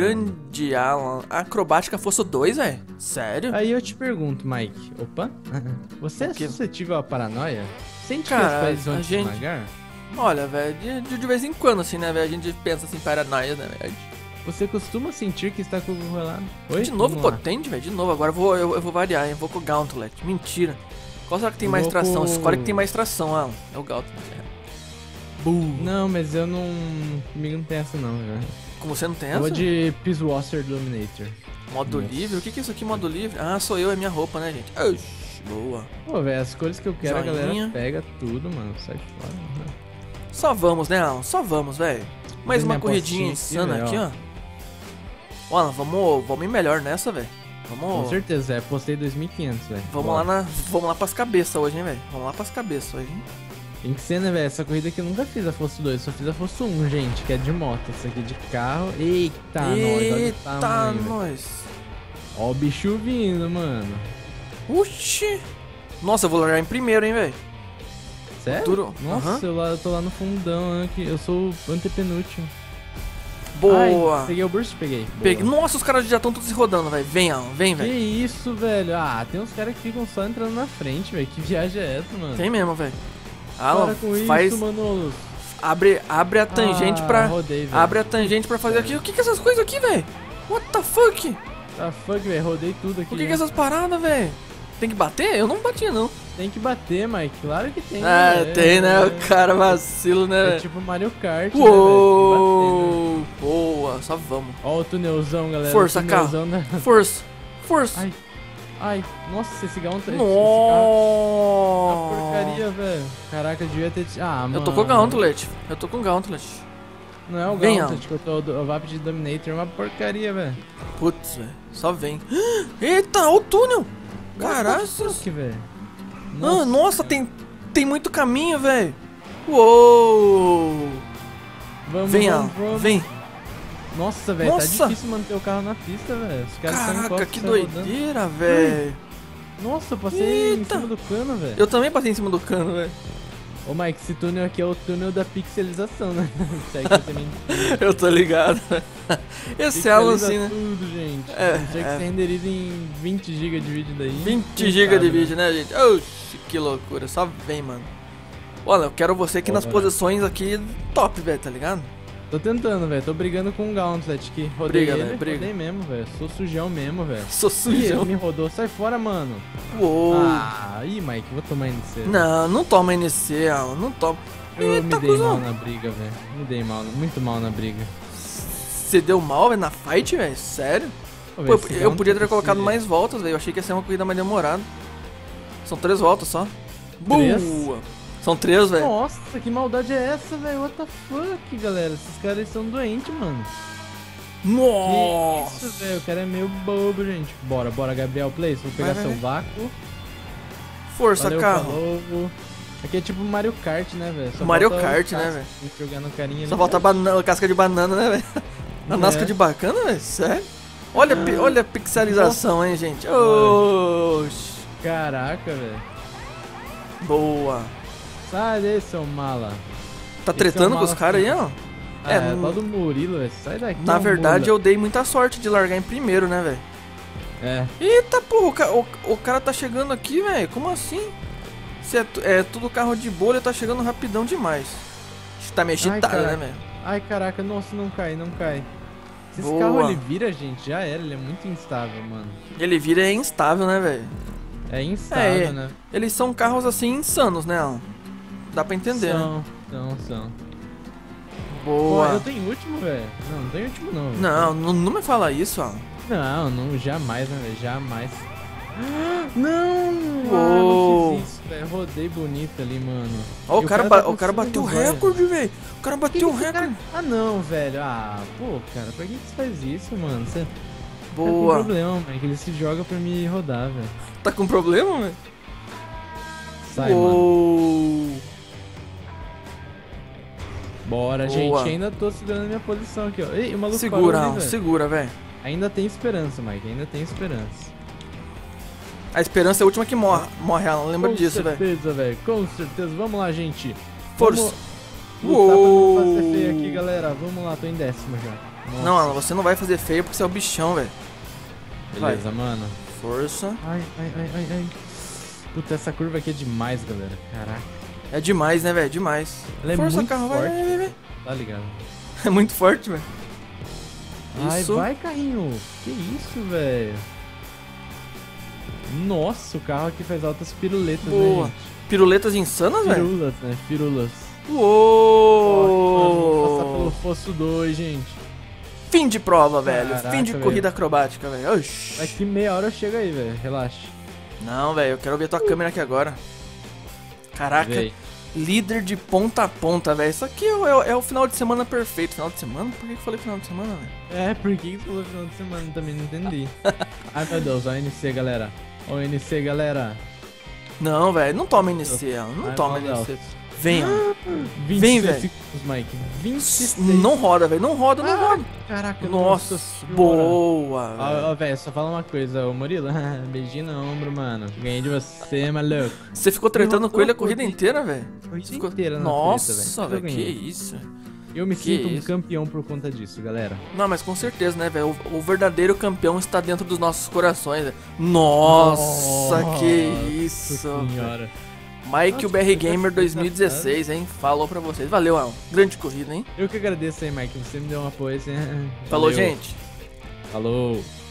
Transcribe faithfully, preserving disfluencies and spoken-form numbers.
grande Alan. Acrobática fosse o dois, velho? Sério? Aí eu te pergunto, Mike. Opa. Você é suscetível à paranoia? Sente que os Cara, pés vão a te gente- esmagar? Olha, velho, de, de, de vez em quando, assim, né, velho? A gente pensa assim, paranoia, né, velho? Você costuma sentir que está congelado? Oi? De novo Vamos lá. potente, velho? De novo. Agora eu vou, eu, eu vou variar, hein? Eu vou com o Gauntlet. Mentira. Qual será que tem Eu mais vou tração? com- Escolhe que tem mais tração, Alan. É o Gauntlet. É. Buh. Não, mas eu não... Comigo não tem essa não, velho. Como você não tem Eu vou essa? de Peacewasser Dominator. Modo Nossa. livre? O que que é isso aqui, modo livre? Ah, sou eu, é minha roupa, né, gente? Oxi, boa. Pô, velho, as cores que eu quero, Joinha. a galera pega tudo, mano. Sai fora. Mano. Só vamos, né, Alan? Só vamos, velho. Mais Vem uma minha corridinha postinha aqui, insana aqui, velho, ó. Ó, Alan, vamos, vamos ir melhor nessa, velho. Com Vamos, certeza, velho. Postei dois mil e quinhentos, velho. vamos Bora. lá na, vamos lá pras cabeças hoje, hein, velho. Vamos lá pras cabeças hoje, hein. Tem que ser, né, velho? Essa corrida aqui eu nunca fiz a Força dois, só fiz a Força um, gente, que é de moto. Essa aqui é de carro. Eita, nós, olha o Eita, tamanho, velho. nós. Ó o bicho vindo, mano. Oxi. Nossa, eu vou largar em primeiro, hein, velho. Sério? Duro. Nossa, Aham. eu, lá, eu tô lá no fundão, aqui. Eu sou o antepenúltimo. Boa. Ai, peguei o burst, peguei. Peguei. Boa. Nossa, os caras já estão todos se rodando, velho. Vem, Alan, vem, Que velho. isso, velho? Ah, tem uns caras que ficam só entrando na frente, velho. Que viagem é essa, mano? Tem mesmo, velho. Para Alan, com faz. isso, Manolos. Abre, abre a tangente ah, pra. Rodei, velho. Abre a tangente pra fazer aqui. O que que é essas coisas aqui, velho? What the fuck? Tá fuck, velho. Rodei tudo aqui. O que que é né? essas paradas, velho? Tem que bater? Eu não bati, não. Tem que bater, Mike. Claro que tem. Ah, velho. tem, né? É, O cara vacilo, né? É tipo Mario Kart, Uou! né, Boa, só vamos. velho? Ó o tunelzão, galera. Força, o tunelzão da... Força, força. Ai, ai. Nossa, esse gauntlet. Esse Nossa. carro... Uma porcaria, velho. Caraca, eu devia ter... Ah, mano. Eu tô com o Gauntlet. Eu tô com o Gauntlet. Não é o Vem, Gauntlet que eu tô... O V A P de Dominator é uma porcaria, velho. Putz, velho. Só vem. Eita, olha o túnel. Caraca. Que velho. Ah, nossa, tem, tem muito caminho, velho. Uou. Vamos, Vem, vamos, Alan. vamos. Vem. Nossa, velho, tá Nossa. difícil manter o carro na pista, velho. Os caras tão Caraca, encostos, que saem rodando. doideira, velho. Nossa, eu passei Eita. em cima do cano, velho. Eu também passei em cima do cano, velho. Ô, Mike, esse túnel aqui é o túnel da pixelização, né? Isso aí que eu também... Eu tô ligado. Esse Alan Pixeliza assim, né? tudo, gente. É, Isso aí que é. você renderiza em vinte gigas de vídeo daí. vinte Quem gigas de sabe, né? vídeo, né, gente? Oxi, que loucura. Só vem, mano. Olha, eu quero você aqui nas Bora. posições aqui top, velho, tá ligado? Tô tentando, velho. Tô brigando com o Gauntlet aqui. Rodei Briga, ele, velho, briga. rodei mesmo, velho. Sou sujão mesmo, velho. Sou Ih, ele sujão. me rodou. Sai fora, mano. Uou. Ah, ih, Mike, vou tomar N C. Não, não toma N C, Alan, não toma. Eu Eita, me dei cuzão. mal na briga, velho. Me dei mal, muito mal na briga. Você deu mal, velho, na fight, velho? Sério? Pô, Pô, velho, eu, esse eu podia ter Gauntlet, colocado esse- mais voltas, velho. Eu achei que ia ser uma corrida mais demorada. São três voltas só. Três? Boa! São três, velho. Nossa, que maldade é essa, velho? What the fuck, galera? Esses caras são doentes, mano. Que Nossa! isso, velho? O cara é meio bobo, gente. Bora, bora, Gabriel Place. Vou pegar Vai, vai, seu vai. vácuo. Força, Valeu, carro. falou. Aqui é tipo Mario Kart, né, velho? Só Mario falta Kart, os né, cascos velho? pra jogar no carinha Só ali. falta a banana, casca de banana, né, velho? A É. nasca de bacana, velho? Sério? Olha, pi- olha a pixelização, hein, gente? Oxi. Caraca, velho. Boa. Sai daí, seu mala. Tá Esse tretando é um com os mala caras aí, ó? Ah, É, é, não- tal do Murilo, velho. Sai daqui. Na ô verdade, mula. eu dei muita sorte de largar em primeiro, né, velho? É. Eita, porra, o, ca- o- o cara tá chegando aqui, velho. Como assim? Se é, tu- é tudo carro de bolha, tá chegando rapidão demais. Acho que tá meio Ai, agitado, cara. né, velho? Ai, caraca, nossa, não cai, não cai. Se esse Boa. carro ele vira, gente, já era. Ele é muito instável, mano. Ele vira é instável, né, velho? É instável, É, né? Eles são carros assim insanos, né, Alan? Dá pra entender, né? São, são, são. Pô, Boa. eu tenho último, velho. Não, não tenho último, não. velho. Não, não, não me fala isso, Alan. Não, não, jamais, né, velho? Jamais. Não! Uou. Ah, não fiz isso, velho. Rodei bonito ali, mano. Ó, o E cara, tá ba- com o cara bateu o cinco zóio. recorde, velho. O cara Que bateu o que esse cara- recorde. Ah, não, velho. Ah, pô, cara, pra que que você faz isso, mano? Você tá com Boa. problema, mano, que ele se joga pra me rodar, velho. Tá com problema, velho? Sai, mano. Uou. Bora, Boa. gente. Ainda tô segurando minha posição aqui, ó. Ei, o maluco Segura, parou ali, Alan, velho. segura, velho. Ainda tem esperança, Mike. Ainda tem esperança. A esperança é a última que morre, morre Alan. Lembra Com disso, velho. certeza, velho. Com certeza. Vamos lá, gente. Força. Vamos lutar pra não Uou. fazer feio aqui, galera. Vamos lá. Tô tô em décimo já. Nossa. Não, Alan, você não vai fazer feio porque você é o bichão, velho. Beleza, mano. Força. Ai, ai, ai, ai, ai. Puta, essa curva aqui é demais, galera. Caraca. É demais, né, velho? Demais. Ela é Força, muito carro, forte. vai, vai, vai, vai. Tá ligado? É muito forte, velho. Ai, Isso. vai, carrinho. Que isso, velho. Nossa, o carro aqui faz altas piruletas, Boa. né, gente? Piruletas insanas, velho? Pirulas, né? Pirulas. Uou! Passar pelo fosso dois, gente. Fim de prova, velho. Caraca, Fim de velho. corrida acrobática, velho. Oxi. Daqui meia hora eu chego aí, velho. Relaxa. Não, velho, eu quero ver tua câmera aqui agora. Caraca, Vê aí. líder de ponta a ponta, velho. Isso aqui é o, é o- é o final de semana perfeito. Final de semana? Por que eu falei final de semana, velho? É, por que que falou final de semana? Também não entendi. Ai, meu Deus. Ó o N C, galera. Ó o N C, galera. Não, velho, não toma N C, Alan. Não Ai, toma meu N C. Vem, Alan. vinte e Vem, seis velho. segundos, Mike. vinte e seis. Não roda, velho. Não roda, não Ah, roda. Caraca, Nossa, senhora. boa, velho. Ó, ó, velho, só fala uma coisa, ô Murilo. Beijinho no ombro, mano. Ganhei de você, maluco. Você ficou tretando Não, com ele a não, corrida não. inteira, velho? Corrida Ficou- inteira na Nossa, treta, velho, velho. que Eu ganhei. isso. Eu me Que sinto um isso. campeão por conta disso, galera. Não, mas com certeza, né, velho? O, o verdadeiro campeão está dentro dos nossos corações, velho. Nossa, que isso. Senhora. Mike, Nossa, o B R que Gamer dois mil e dezesseis, hein? Falou pra vocês. Valeu, Alan. Grande corrida, hein? Eu que agradeço aí, Mike. Você me deu um apoio. Assim. Falou, Valeu. gente. Falou.